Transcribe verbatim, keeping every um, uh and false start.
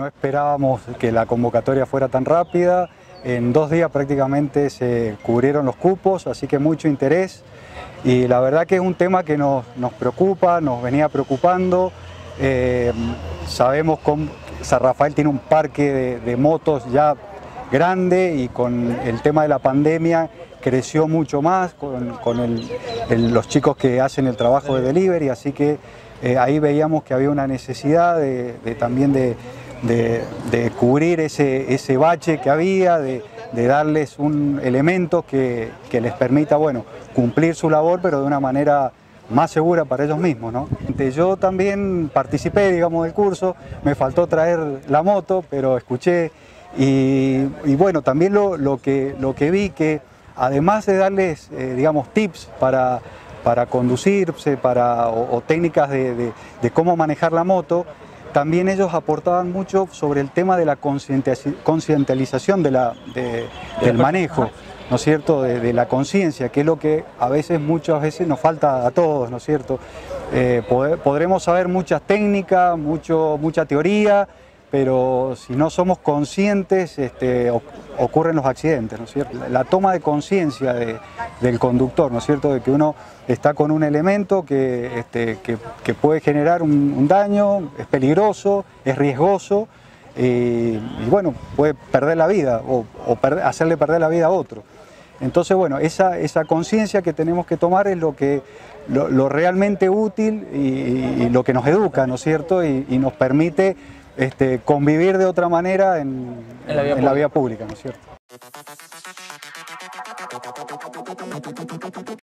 no esperábamos que la convocatoria fuera tan rápida. En dos días prácticamente se cubrieron los cupos, así que mucho interés. Y la verdad que es un tema que nos, nos preocupa, nos venía preocupando. Eh, sabemos que San Rafael tiene un parque de, de motos ya grande y con el tema de la pandemia creció mucho más con, con el, el, los chicos que hacen el trabajo de delivery, así que eh, ahí veíamos que había una necesidad de, de también de, de, de cubrir ese, ese bache que había, de, de darles un elemento que, que les permita, bueno, cumplir su labor, pero de una manera más segura para ellos mismos, ¿no? Yo también participé, digamos, del curso, me faltó traer la moto, pero escuché y, y bueno, también lo, lo, que, lo que vi que además de darles, eh, digamos, tips para, para conducirse, para, o, o técnicas de, de, de cómo manejar la moto, también ellos aportaban mucho sobre el tema de la concientización de la, de, del manejo, ¿no es cierto?, de, de la conciencia, que es lo que a veces, muchas veces nos falta a todos, ¿no es cierto? Eh, pod podremos saber muchas técnicas, mucho, mucha teoría, pero si no somos conscientes, este, ocurren los accidentes, ¿no es cierto? La toma de conciencia de, del conductor, ¿no es cierto?, de que uno está con un elemento que, este, que, que puede generar un, un daño, es peligroso, es riesgoso, y, y bueno, puede perder la vida o, o per, hacerle perder la vida a otro. Entonces, bueno, esa, esa conciencia que tenemos que tomar es lo, que, lo, lo realmente útil y, y lo que nos educa, ¿no es cierto?, y, y nos permite Este, convivir de otra manera en, en, la, vía en la vía pública, ¿no es cierto?